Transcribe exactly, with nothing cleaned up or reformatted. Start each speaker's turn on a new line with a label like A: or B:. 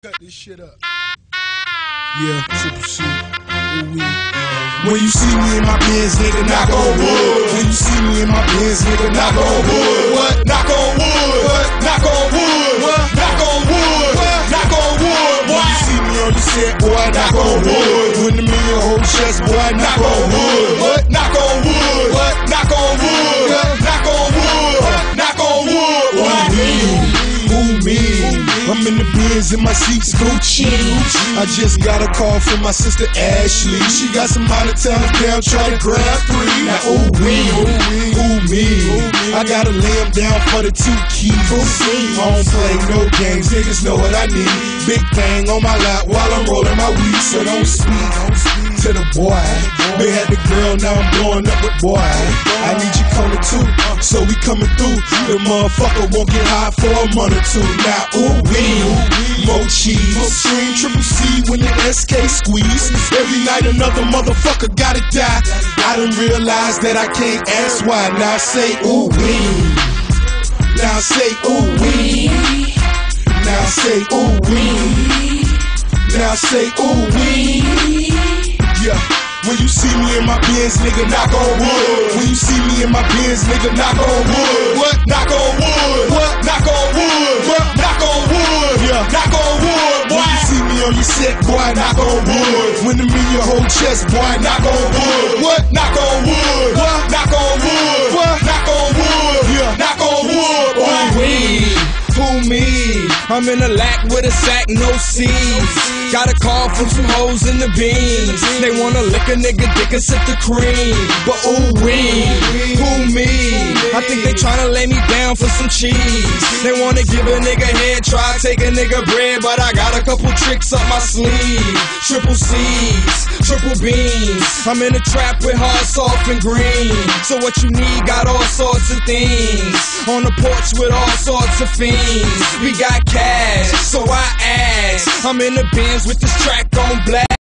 A: Cut this shit up. Yeah, Triple C. Ooh, we. When you see me in my Benz, nigga, knock on wood. When you see me in my Benz, nigga, knock on wood. What? Knock on wood. What? Knock on wood. What? Knock on wood. What? Knock on wood. When you see me on the set, boy, knock on wood. When the million whole chest, boy, knock on wood. What? Knock on wood. What? Knock on wood. What? Knock on wood. What? Knock on wood. What? Who me? I'm in the Benz and my seats Gucci. I just got a call from my sister Ashley. She got some out of town down trying to grab three. Now ooh me, ooh me, I gotta lay them down for the two keys. I don't play no games, niggas know what I need. Big thing on my lap while I'm rolling my weed. So don't speak to the boy. They had the girl, now I'm blowing up with boy. I need you coming too, so we coming through. The motherfucker won't get high for a month or two. Now ooh we, more cheese, Triple C when the S K squeeze. Every night another motherfucker gotta die. I done realized that I can't ask why. Now say ooh we, now say ooh we, now say ooh we, now say ooh we. Yeah. When you see me in my Benz, nigga, knock on wood. When you see me in my Benz, nigga, knock on wood. What? Knock on wood. What? Knock on wood. What? Knock on wood. Yeah. Knock on wood, boy. When you see me on your set, boy, knock on wood. When the me your whole chest, boy, knock on wood. What? Knock on wood. What? Knock on wood. What? Knock on wood. Yeah. Knock on wood, boy. Who me? I'm in a lack with a sack, no seeds. Got a call from some hoes in the beans. They wanna lick a nigga dick and sip the cream. But ooh wee, who me? I think they tryna lay me down for some cheese. They wanna give a nigga head, try take a nigga bread. But I got a couple tricks up my sleeve. Triple C's, triple beans. I'm in a trap with hard, soft, and green. So what you need, got all sorts of things. On the porch with all sorts of fiends. We got cash, so I ask. I'm in the Benz with this track on black.